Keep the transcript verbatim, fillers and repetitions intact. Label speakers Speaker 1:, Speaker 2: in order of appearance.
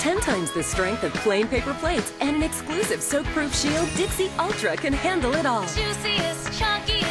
Speaker 1: ten times the strength of plain paper plates and an exclusive soak-proof shield, Dixie Ultra can handle it all.
Speaker 2: Juiciest, chunkiest.